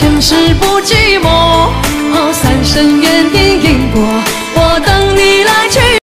前世不寂寞，三生缘隐隐